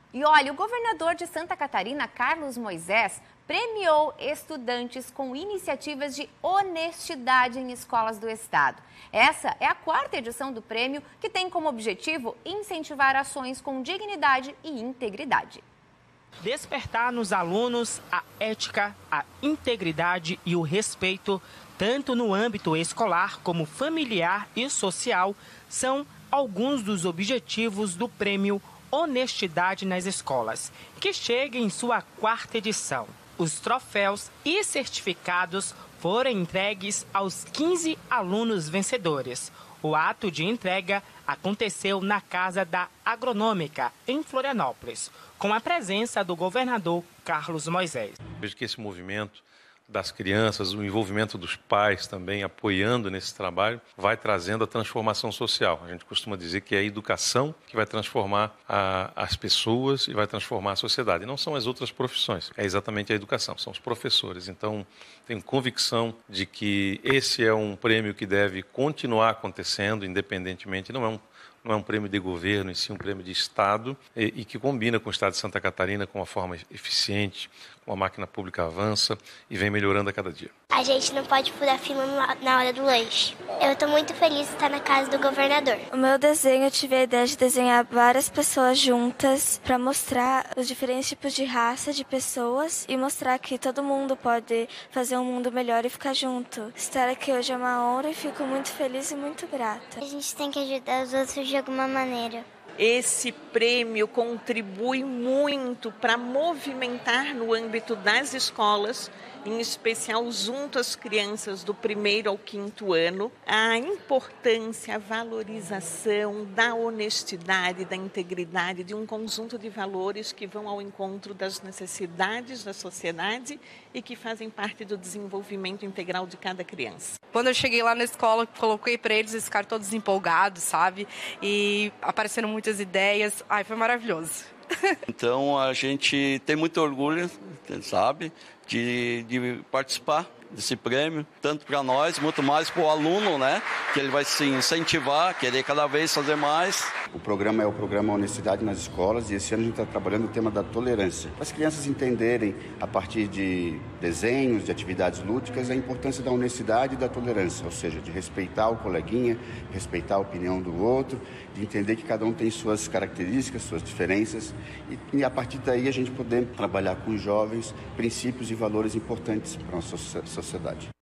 E olha, o governador de Santa Catarina, Carlos Moisés, premiou estudantes com iniciativas de honestidade em escolas do estado. Essa é a 4ª edição do prêmio, que tem como objetivo incentivar ações com dignidade e integridade. Despertar nos alunos a ética, a integridade e o respeito, tanto no âmbito escolar como familiar e social, são alguns dos objetivos do prêmio Honestidade nas Escolas, que chega em sua 4ª edição. Os troféus e certificados foram entregues aos 15 alunos vencedores. O ato de entrega aconteceu na Casa da Agronômica, em Florianópolis, com a presença do governador Carlos Moisés. Vejo que esse movimento das crianças, o envolvimento dos pais também apoiando nesse trabalho, vai trazendo a transformação social. A gente costuma dizer que é a educação que vai transformar as pessoas e vai transformar a sociedade. E não são as outras profissões, é exatamente a educação, são os professores. Então, tenho convicção de que esse é um prêmio que deve continuar acontecendo, independentemente, não é um prêmio de governo, e sim um prêmio de Estado, e que combina com o Estado de Santa Catarina com uma forma eficiente, com a máquina pública avança e vem melhorando a cada dia. A gente não pode furar fila na hora do lanche. Eu estou muito feliz de estar na casa do governador. O meu desenho, eu tive a ideia de desenhar várias pessoas juntas para mostrar os diferentes tipos de raça de pessoas e mostrar que todo mundo pode fazer um mundo melhor e ficar junto. Estar aqui hoje é uma honra e fico muito feliz e muito grata. A gente tem que ajudar os outros de alguma maneira. Esse prêmio contribui muito para movimentar no âmbito das escolas, em especial junto às crianças do 1º ao 5º ano, a importância, a valorização da honestidade, da integridade, de um conjunto de valores que vão ao encontro das necessidades da sociedade e que fazem parte do desenvolvimento integral de cada criança. Quando eu cheguei lá na escola, coloquei para eles ficar todos empolgados, sabe? E apareceram muitas ideias. Ai, foi maravilhoso. Então, a gente tem muito orgulho, sabe, de participar desse prêmio, tanto para nós, muito mais para o aluno, né, que ele vai se incentivar, querer cada vez fazer mais. O programa é o programa Honestidade nas Escolas e esse ano a gente está trabalhando o tema da tolerância. Para as crianças entenderem, a partir de desenhos, de atividades lúdicas, a importância da honestidade e da tolerância, ou seja, de respeitar o coleguinha, respeitar a opinião do outro, de entender que cada um tem suas características, suas diferenças e a partir daí a gente poder trabalhar com os jovens princípios e valores importantes para a nossa sociedade.